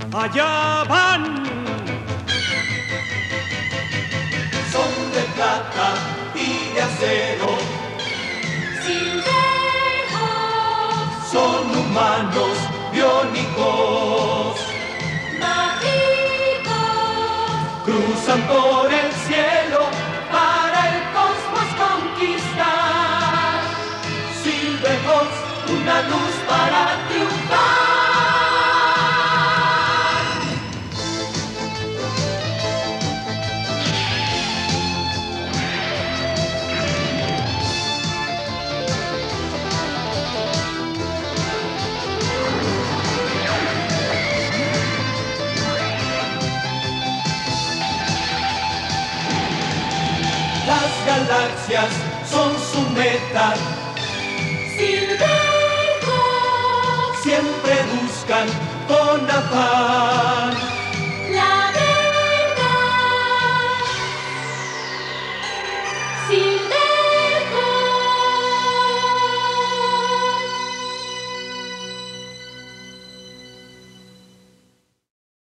allá van. Son de plata y de acero, Silvejos, son humanos biónicos, mágicos, cruzan por el cielo para el cosmos conquistar. Silvejos, una luz para triunfar. Las galaxias son su meta, silvejos, siempre buscan con afán